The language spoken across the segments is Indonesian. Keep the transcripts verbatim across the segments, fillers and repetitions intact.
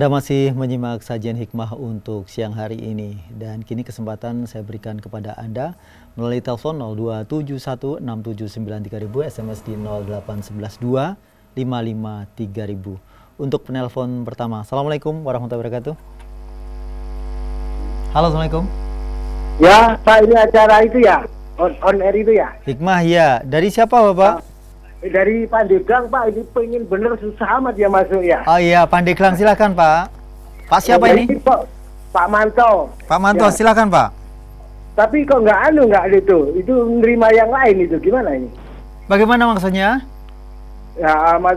Anda masih menyimak sajian hikmah untuk siang hari ini, dan kini kesempatan saya berikan kepada Anda melalui telepon nol dua tujuh satu enam tujuh sembilan tiga nol nol nol, S M S di nol delapan satu satu dua lima lima tiga nol nol nol. Untuk penelpon pertama, Assalamualaikum warahmatullahi wabarakatuh. Halo, Assalamualaikum. Ya, Pak, ini acara itu ya, on, on air itu ya. Hikmah ya, dari siapa Bapak? Uh, dari Pandeglang, Pak, ini pengen bener susah amat ya masuk ya. Oh iya, Pandeglang, silakan Pak. Pak siapa oh, ini? Pak, Pak Manto. Pak Manto, ya. Silakan Pak. Tapi kok nggak anu nggak itu, itu menerima yang lain itu gimana ini? Bagaimana maksudnya? Ya, Mas.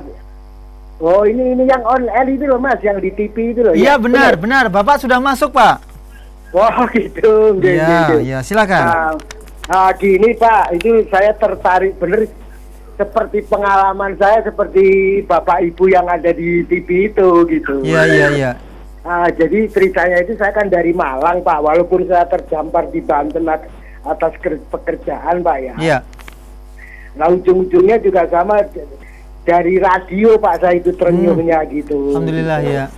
Oh, ini ini yang on air itu loh Mas, yang di T V itu loh. Iya ya, benar, benar, benar. Bapak sudah masuk Pak. Wah, gitu. Iya, iya, silakan. Nah, nah, gini Pak, itu saya tertarik bener. Seperti pengalaman saya seperti bapak ibu yang ada di T V itu gitu. Iya iya iya. Nah, jadi ceritanya itu saya kan dari Malang Pak, walaupun saya terdampar di Banten atas pekerjaan Pak ya. Iya. Nah ujung-ujungnya juga sama dari radio Pak, saya itu ternyuhnya hmm. gitu. Alhamdulillah gitu. Ya.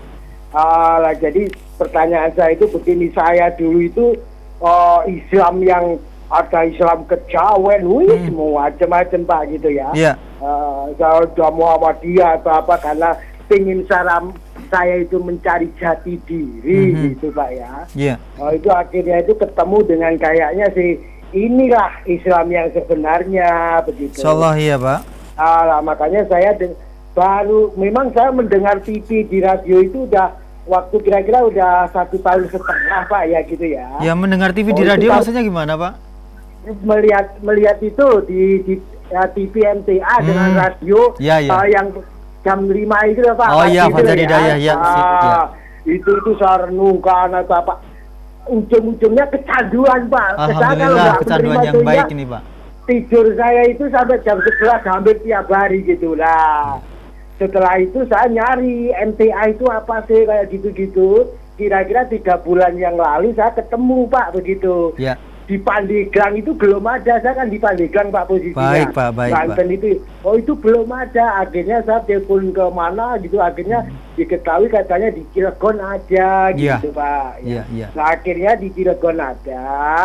Ah, jadi pertanyaan saya itu begini, saya dulu itu oh, Islam yang ada Islam kejawen, wih, hmm. semua macam-macam Pak gitu ya. Iya. Uh, saya udah Muhammadiyah atau apa karena pingin salam saya itu mencari jati diri hmm. gitu Pak ya. Iya. Uh, itu akhirnya itu ketemu dengan kayaknya sih inilah Islam yang sebenarnya begitu. Insyaallah iya Pak. Uh, nah, makanya saya baru memang saya mendengar T V di radio itu udah waktu kira-kira udah satu tahun setengah Pak ya gitu ya. Ya mendengar T V di oh, radio maksudnya gimana Pak? Melihat melihat itu di, di ya, T V M T A hmm. dengan radio ya, ya. Uh, yang jam lima itu Pak. Oh iya, Fajar Hidayah ya. Uh, ya. Itu itu saya renungkan atau apa. Ujung-ujungnya kecanduan Pak. Alhamdulillah kecanduan yang baik ya, ini Pak. Tidur saya itu sampai jam sebelas hampir tiap hari gitu lah. Setelah itu saya nyari M T A itu apa sih kayak gitu-gitu. Kira-kira tiga bulan yang lalu saya ketemu Pak begitu. Ya. Di Pandeglang itu belum ada, saya kan di Pandeglang Pak posisinya. Baik Pak, baik Banten Pak. itu, oh itu belum ada. Akhirnya saya telepon ke mana gitu, akhirnya diketahui katanya di Cilegon ada gitu ya. Pak. Ya, ya. Nah akhirnya di Cilegon ada,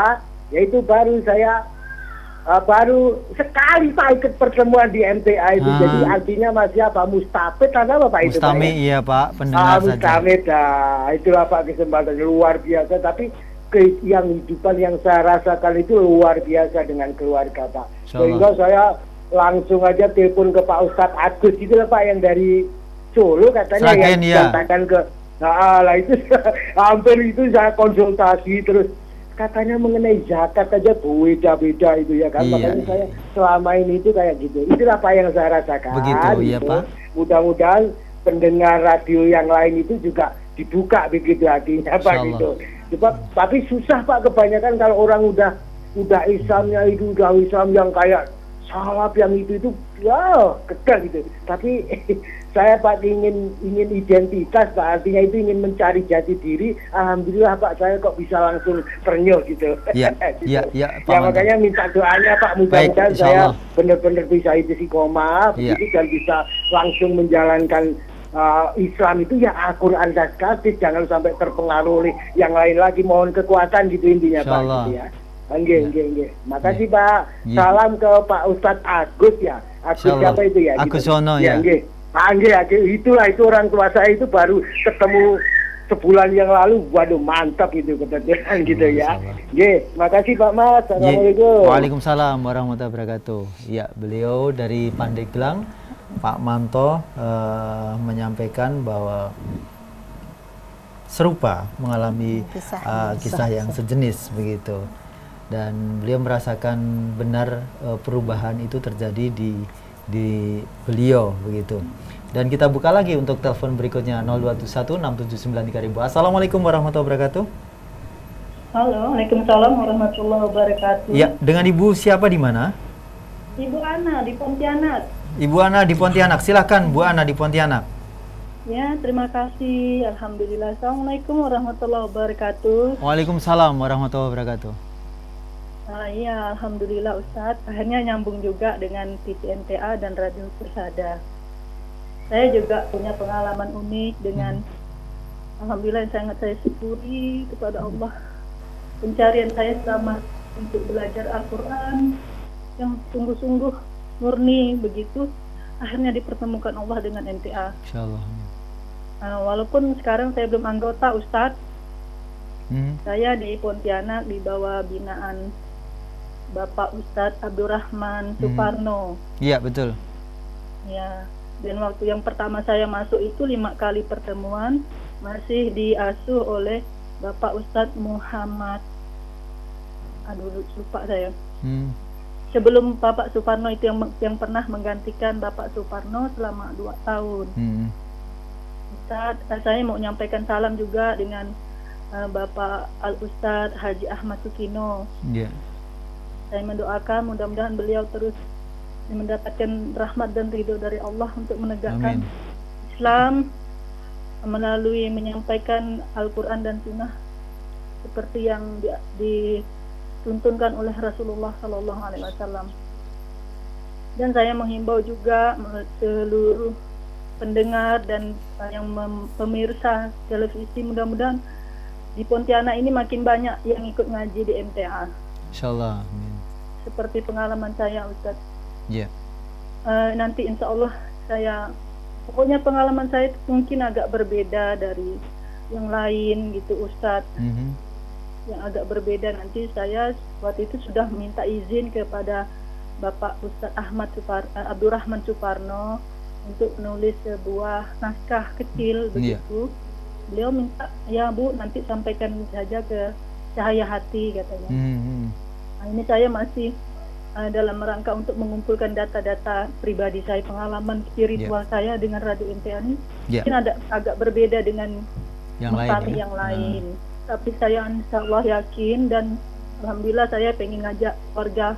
yaitu baru saya uh, baru sekali Pak ikut pertemuan di M T A itu. Ah. Jadi artinya masih apa Mustafid atau apa Pak itu Pak? Mustami iya Pak, pendengar ah, Mustafid, saja. Nah, itulah Pak kesempatan luar biasa. Tapi ke yang hidupan yang saya rasakan itu luar biasa dengan keluarga Pak. Sehingga saya langsung aja telepon ke Pak Ustadz Agus itu lah Pak yang dari Solo katanya. Seragen, yang ya. Katakan ke nah lah itu hampir itu saya konsultasi terus katanya mengenai zakat aja beda-beda itu ya kan. Iya, makanya iya. saya selama ini itu kayak gitu. Itulah Pak yang saya rasakan. Begitu gitu. Ya Pak. Mudah-mudahan pendengar radio yang lain itu juga dibuka begitu hatinya Pak gitu. Coba, tapi susah Pak kebanyakan kalau orang udah udah Islamnya itu udah Islam yang kayak salaf yang itu itu ya kekal gitu. Tapi saya Pak ingin ingin identitas Pak, artinya itu ingin mencari jati diri. Alhamdulillah Pak saya kok bisa langsung ternyuh gitu. Ya, gitu. ya, ya, ya makanya minta doanya Pak, mudah-mudahan saya benar-benar bisa istiqomah ya. begitu dan bisa langsung menjalankan Uh, Islam itu ya Al-Quran dan hadis, jangan sampai terpengaruh oleh yang lain lagi. Mohon kekuatan gitu intinya Pak gitu ya. Nggih, nggih, nggih. Makasih ya. Pak. Ya. Salam ke Pak Ustadz Agus ya. Agus siapa itu ya? Agus gitu. Sono ya. Nggih. Ah, nggih, itulah itu orang tua saya itu baru ketemu sebulan yang lalu. Waduh mantap itu kebetulan gitu ya. Nggih, makasih Pak Mas. Assalamualaikum. Waalaikumsalam warahmatullahi wabarakatuh. Ya, beliau dari Pandeglang, Pak Manto uh, menyampaikan bahwa serupa mengalami kisah, uh, kisah yang sejenis begitu, dan beliau merasakan benar uh, perubahan itu terjadi di di beliau begitu. Dan kita buka lagi untuk telepon berikutnya nol dua satu enam tujuh sembilan tiga nol nol nol. Assalamualaikum warahmatullahi wabarakatuh. Halo, waalaikumsalam warahmatullahi wabarakatuh. Ya, dengan Ibu siapa di mana? Ibu Ana di Pontianak. Ibu Ana di Pontianak, silahkan Bu Ana di Pontianak. Ya, terima kasih. Alhamdulillah. Assalamualaikum warahmatullahi wabarakatuh. Waalaikumsalam warahmatullahi wabarakatuh. Ah, iya, Alhamdulillah Ustadz. Akhirnya nyambung juga dengan T V M T A dan Radio Persada. Saya juga punya pengalaman unik dengan hmm. Alhamdulillah yang sangat saya syukuri kepada Allah. Pencarian saya selama untuk belajar Al-Quran yang sungguh-sungguh murni begitu, akhirnya dipertemukan Allah dengan M T A. Insyaallah. Uh, walaupun sekarang saya belum anggota Ustadz, hmm. saya di Pontianak di bawah binaan Bapak Ustadz Abdurrahman Suparno. Iya, hmm. betul. Ya, dan waktu yang pertama saya masuk itu lima kali pertemuan, masih diasuh oleh Bapak Ustadz Muhammad, aduh lupa saya. Hmm. Sebelum Bapak Suparno itu yang yang pernah menggantikan Bapak Suparno selama dua tahun. Hmm. Ustadz, saya mau menyampaikan salam juga dengan uh, Bapak Al Ustadz Haji Ahmad Sukino. Yeah. Saya mendoakan mudah-mudahan beliau terus mendapatkan rahmat dan ridho dari Allah untuk menegakkan Amin. Islam melalui menyampaikan Al-Quran dan Sunnah seperti yang dituntunkan oleh Rasulullah Sallallahu Alaihi Wasallam. Dan saya menghimbau juga seluruh pendengar dan yang pemirsa televisi, mudah-mudahan di Pontianak ini makin banyak yang ikut ngaji di M T A. Insyaallah. Amin. Seperti pengalaman saya, Ustadz. Iya. Yeah. Uh, nanti insya Allah saya, pokoknya pengalaman saya mungkin agak berbeda dari yang lain gitu, Ustadz. Mm-hmm. Yang agak berbeda, nanti saya waktu itu sudah minta izin kepada Bapak Ustadz Ahmad Supar, uh, Abdurrahman Suparno untuk menulis sebuah naskah kecil begitu. Yeah. Beliau minta, ya Bu, nanti sampaikan saja ke Cahaya Hati katanya. Mm-hmm. Nah, ini saya masih Uh, dalam rangka untuk mengumpulkan data-data pribadi saya, pengalaman spiritual yeah. saya dengan Radio M T A ini yeah. mungkin ada agak berbeda dengan yang lain, ya? yang lain. Nah. Tapi saya insya Allah yakin dan alhamdulillah saya pengen ngajak warga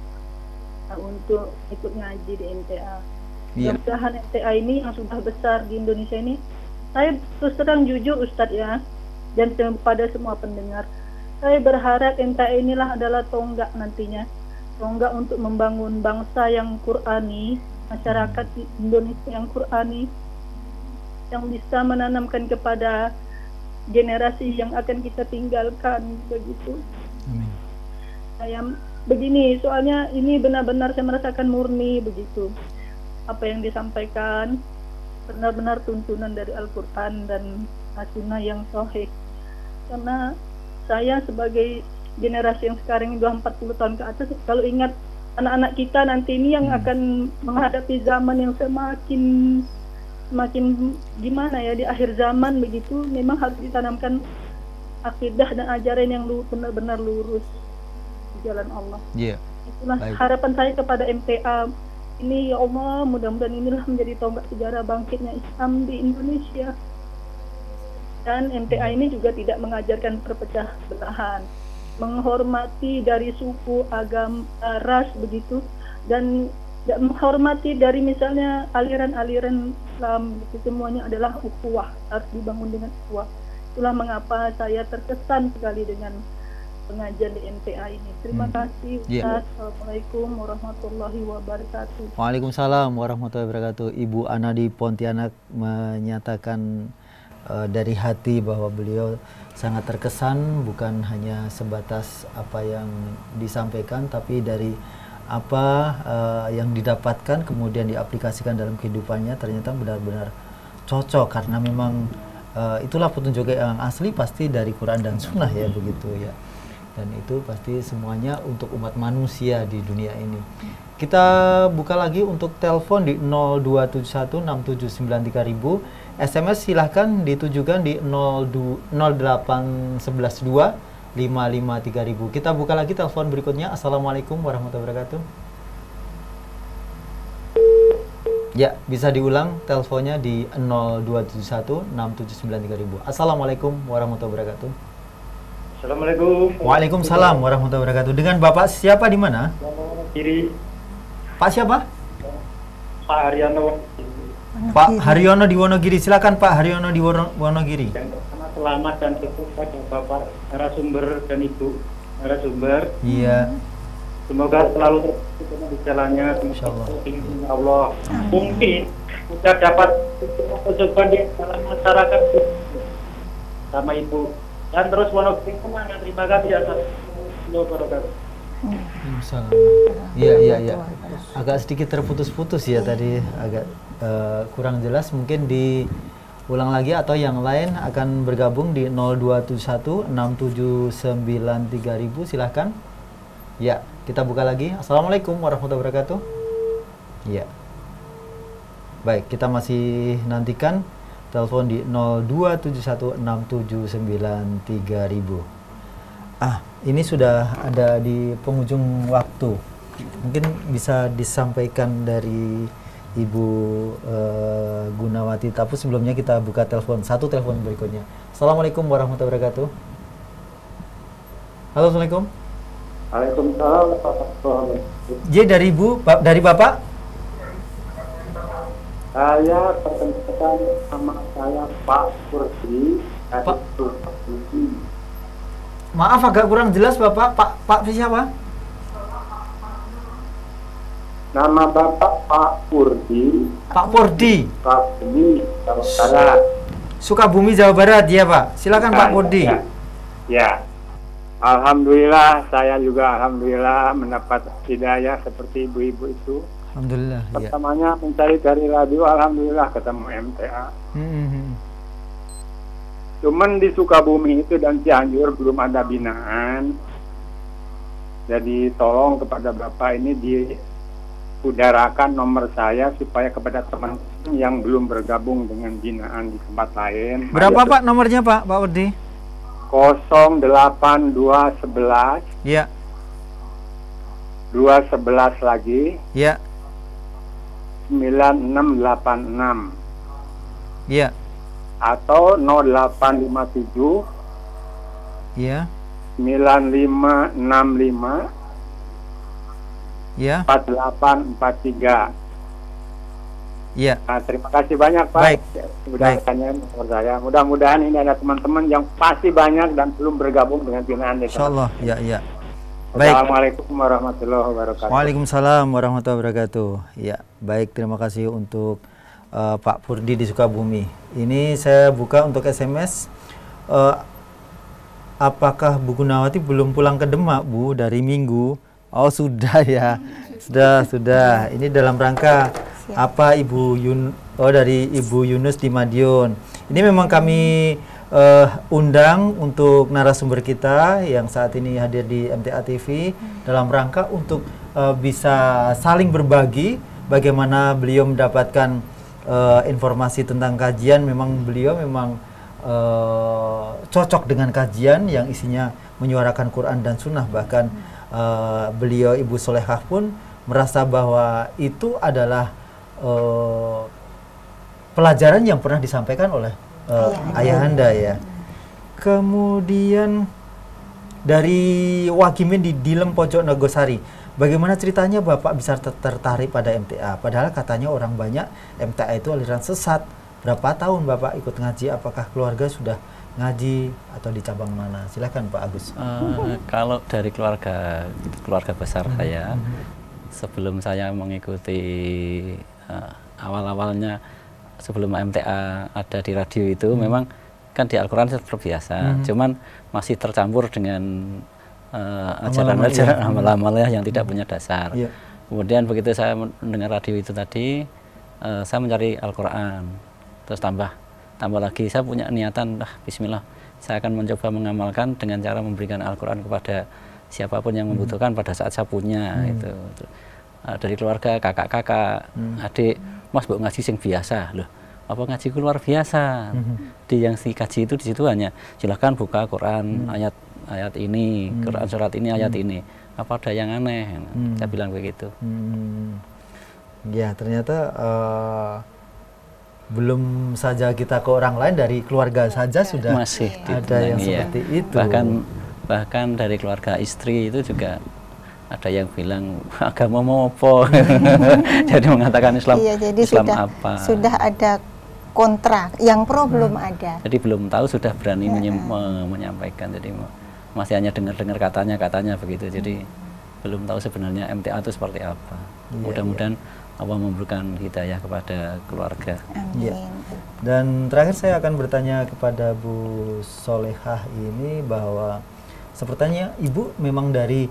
uh, untuk ikut ngaji di M T A. Yeah. Mudah-mudahan M T A ini yang sudah besar di Indonesia ini, saya terus terang jujur Ustadz ya, dan kepada semua pendengar, saya berharap M T A inilah adalah tonggak nantinya. Tonggak untuk membangun bangsa yang Qurani, masyarakat Indonesia yang Qurani, yang bisa menanamkan kepada generasi yang akan kita tinggalkan begitu. Amin. Saya begini, soalnya ini benar-benar saya merasakan murni begitu. Apa yang disampaikan benar-benar tuntunan dari Al-Quran dan As-Sunnah yang sahih. Karena saya sebagai generasi yang sekarang ini sudah empat puluh tahun ke atas, kalau ingat anak-anak kita nanti ini yang akan menghadapi zaman yang semakin semakin gimana ya, di akhir zaman begitu, memang harus ditanamkan akidah dan ajaran yang benar-benar lurus di jalan Allah. Yeah. Itulah Baik. harapan saya kepada M T A ini, ya Allah, mudah-mudahan inilah menjadi tonggak sejarah bangkitnya Islam di Indonesia. Dan M T A ini juga tidak mengajarkan perpecah belahan, menghormati dari suku, agama, ras begitu, dan menghormati dari misalnya aliran-aliran Islam, itu semuanya adalah ukhuwah, harus dibangun dengan ukhuwah. Itulah mengapa saya terkesan sekali dengan pengajian di M T A ini. Terima hmm. kasih Ustaz. Yeah. Assalamualaikum warahmatullahi wabarakatuh. Waalaikumsalam warahmatullahi wabarakatuh. Ibu Ana di Pontianak menyatakan uh, dari hati bahwa beliau sangat terkesan, bukan hanya sebatas apa yang disampaikan, tapi dari apa uh, yang didapatkan kemudian diaplikasikan dalam kehidupannya ternyata benar-benar cocok, karena memang uh, itulah petunjuk yang asli pasti dari Quran dan Sunnah ya, begitu ya. Dan itu pasti semuanya untuk umat manusia di dunia ini. Kita buka lagi untuk telepon di nol dua tujuh satu enam tujuh sembilan tiga ribu. S M S silahkan ditujukan di nol delapan satu dua lima lima tiga ribu. Kita buka lagi telepon berikutnya. Assalamualaikum warahmatullahi wabarakatuh. Ya, bisa diulang teleponnya di nol dua tujuh satu enam tujuh sembilan tiga ribu. Assalamualaikum warahmatullahi wabarakatuh. Assalamualaikum. Waalaikumsalam warahmatullahi wabarakatuh. Dengan Bapak siapa di mana? Kiri. Pak siapa? Pak Haryono. Pak Haryono di Wonogiri. Silakan Pak Haryono di Wonogiri. Yang pertama selamat dan sukses pada Bapak narasumber dan Ibu narasumber. Iya. Semoga selalu terus di jalannya. Insyaallah. Allah. Mungkin sudah dapat kecocokan di dalam masyarakat. sama ibu. Dan terus monogami kemana? Terima kasih atas wabarakatuh. Iya iya iya. Agak sedikit terputus-putus ya tadi, agak uh, kurang jelas. Mungkin diulang lagi atau yang lain akan bergabung di nol dua tujuh satu enam tujuh sembilan tiga ribu, silahkan. Ya, kita buka lagi. Assalamualaikum warahmatullahi wabarakatuh. Ya. Baik, kita masih nantikan telepon di nol dua tujuh satu enam tujuh sembilan tiga ribu. Ah, ini sudah ada di penghujung waktu. Mungkin bisa disampaikan dari Ibu uh, Gunawati, tapi sebelumnya kita buka telepon, satu telepon berikutnya. Assalamualaikum warahmatullahi wabarakatuh. Halo, Assalamualaikum. Waalaikumsalam warahmatullahi wabarakatuh. J dari Ibu, dari Bapak? Saya perkenalkan sama saya Pak Kurdi dari Pak. Sukabumi. Maaf agak kurang jelas Bapak. Pak Pak siapa? Nama Bapak Pak Kurdi. Pak Pordi. Sukabumi, Jawa Barat. Sukabumi, Jawa Barat, ya Pak. Silakan Nah, Pak Pordi. Ya. ya. Alhamdulillah, saya juga alhamdulillah mendapat hidayah seperti ibu-ibu itu. Alhamdulillah. Pertamanya ya. Mencari dari radio, alhamdulillah ketemu M T A. Hmm. Cuman di Sukabumi itu dan Cianjur belum ada binaan. Jadi tolong kepada Bapak ini diudarakan nomor saya supaya kepada teman-teman yang belum bergabung dengan binaan di tempat lain. Berapa Pak nomornya Pak, Pak Udi? nol delapan dua sebelas. Ya. dua sebelas lagi. Ya. sembilan enam delapan enam. Ya. Atau nol delapan lima tujuh. Ya. sembilan lima enam lima. Ya. empat delapan empat tiga. Ya. Nah, terima kasih banyak Pak. Baik. Mudah-mudahan nomor saya. Mudah-mudahan ini ada teman-teman yang pasti banyak dan belum bergabung dengan binaan desa. Insyaallah. Ya, ya. Baik. Assalamualaikum warahmatullahi wabarakatuh. Waalaikumsalam warahmatullahi wabarakatuh. Ya, baik, terima kasih untuk uh, Pak Purdi di Sukabumi. Ini saya buka untuk S M S. Uh, apakah Bu Gunawati belum pulang ke Demak, Bu, dari Minggu? Oh, sudah ya. Sudah, sudah. Ini dalam rangka apa Ibu Yun Oh, dari Ibu Yunus di Madiun. Ini memang kami Uh, undang untuk narasumber kita yang saat ini hadir di M T A T V hmm. dalam rangka untuk uh, bisa saling berbagi bagaimana beliau mendapatkan uh, informasi tentang kajian. Memang beliau memang uh, cocok dengan kajian yang isinya menyuarakan Quran dan Sunnah. Bahkan uh, beliau Ibu Solehah pun merasa bahwa itu adalah uh, pelajaran yang pernah disampaikan oleh Uh, ayahanda ya. Kemudian dari Wagimin di Dilem Pojok Nogosari, bagaimana ceritanya Bapak bisa ter tertarik pada M T A? Padahal katanya orang banyak M T A itu aliran sesat. Berapa tahun Bapak ikut ngaji? Apakah keluarga sudah ngaji atau di cabang mana? Silakan Pak Agus. Uh, kalau dari keluarga keluarga besar mm-hmm. saya, sebelum saya mengikuti uh, awal-awalnya sebelum M T A ada di radio itu hmm. memang kan di Al-Quran seperti biasa, hmm. cuman masih tercampur dengan uh, ajaran-ajaran ya. amal-amalnya yang tidak hmm. punya dasar. Ya. Kemudian begitu saya mendengar radio itu tadi, uh, saya mencari Al-Quran, terus tambah tambah lagi saya punya niatan, ah, Bismillah, saya akan mencoba mengamalkan dengan cara memberikan Al-Quran kepada siapapun yang membutuhkan hmm. pada saat saya punya. Hmm. Itu uh, dari keluarga, kakak-kakak, hmm. adik, Mas mbok ngaji sing biasa loh, apa ngaji luar biasa. Mm-hmm. Di yang si kaji itu di situ hanya silahkan buka Quran mm. ayat ayat ini, mm. Quran surat ini, ayat mm. ini. Apa ada yang aneh? Mm. Saya bilang begitu. Mm. Ya ternyata uh, belum saja kita ke orang lain, dari keluarga saja sudah masih ada yang ya. Seperti itu. Bahkan bahkan dari keluarga istri itu juga ada yang bilang agama mau apa. Jadi mengatakan Islam, iya, jadi Islam sudah, apa. Sudah ada kontra, yang pro hmm. belum ada. Jadi belum tahu sudah berani ya. menye- menyampaikan. Jadi masih hanya dengar-dengar katanya-katanya begitu. Jadi hmm. belum tahu sebenarnya M T A itu seperti apa. Ya, mudah-mudahan ya. Allah memberikan hidayah kepada keluarga. Amin. Ya. Dan terakhir saya akan bertanya kepada Bu Solehah ini bahwa sepertinya Ibu memang dari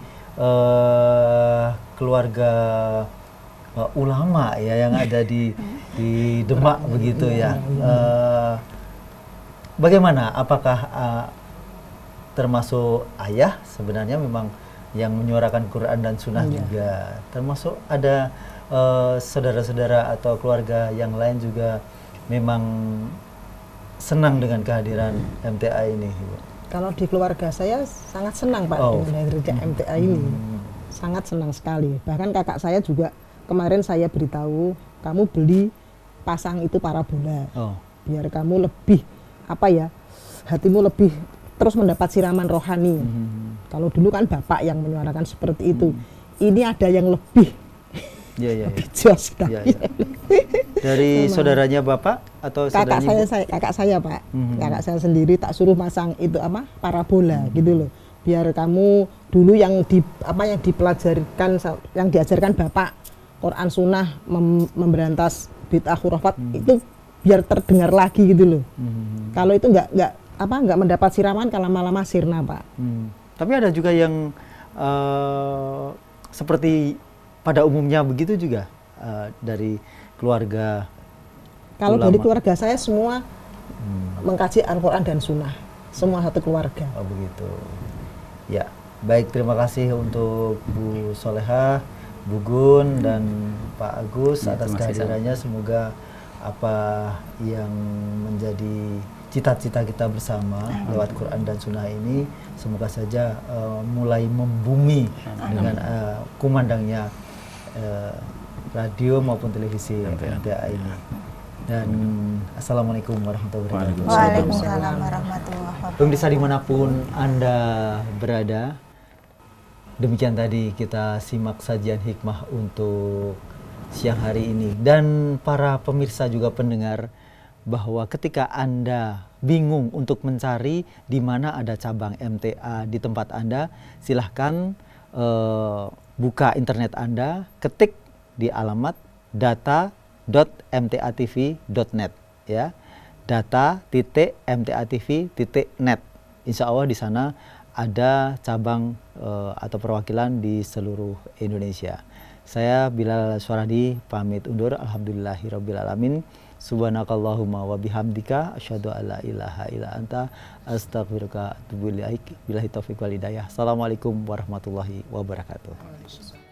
uh, keluarga uh, ulama ya yang ada di di Demak begitu ya. Uh, bagaimana? Apakah uh, termasuk ayah sebenarnya memang yang menyuarakan Quran dan Sunnah Iya. juga, termasuk ada uh, saudara-saudara atau keluarga yang lain juga memang senang dengan kehadiran M T A ini, Ibu? Kalau di keluarga saya sangat senang Pak Oh. dengan hadirnya M T A ini, Hmm. sangat senang sekali. Bahkan kakak saya juga kemarin saya beritahu, kamu beli pasang itu parabola, Oh. biar kamu lebih apa ya, hatimu lebih terus mendapat siraman rohani. Hmm. Kalau dulu kan bapak yang menyuarakan seperti itu, ini ada yang lebih Ya, ya, ya. lebih jos Ya, ya. Dari saudaranya Bapak atau kakak saudaranya saya, Ibu? saya kakak saya Pak, Mhm. kakak saya sendiri tak suruh masang itu apa parabola Mhm. gitu loh, biar kamu dulu yang di apa yang dipelajarkan yang diajarkan bapak Quran Sunnah mem, memberantas bid'ah khurafat Mhm. itu biar terdengar lagi gitu loh. Hmm. Kalau itu nggak nggak apa nggak mendapat siraman kalau lama-lama sirna Pak. Hmm. Tapi ada juga yang uh, seperti pada umumnya begitu juga uh, dari keluarga. Kalau ulama. dari keluarga saya semua Hmm. mengkaji Al-Quran dan Sunnah, semua satu keluarga. Oh begitu. Ya, baik, terima kasih untuk Bu Solehah, Bu Gun dan Pak Agus Ya, atas terima kasih, kehadirannya. Semoga apa yang menjadi cita-cita kita bersama lewat Quran dan Sunnah ini semoga saja uh, mulai membumi dengan uh, kumandangnya uh, radio maupun televisi M T A ini. Dan assalamualaikum warahmatullahi wabarakatuh. Waalaikumsalam warahmatullahi wabarakatuh. Pemirsa dimanapun Anda berada, demikian tadi kita simak sajian hikmah untuk siang hari ini. Dan para pemirsa juga pendengar, bahwa ketika Anda bingung untuk mencari di mana ada cabang M T A di tempat Anda, silahkan uh, buka internet Anda, ketik di alamat data dot m t a t v dot net ya, data titik m t a t v titik net. Insya Allah di sana ada cabang uh, atau perwakilan di seluruh Indonesia. Saya Bilal Suaradi pamit undur. Alhamdulillahirabbil alamin. Subhanakallahumma wa bihamdika asyhadu alla ilaha illa anta astaghfiruka wa atubu ilaik. Billahi taufiq wal hidayah. Assalamualaikum warahmatullahi wabarakatuh.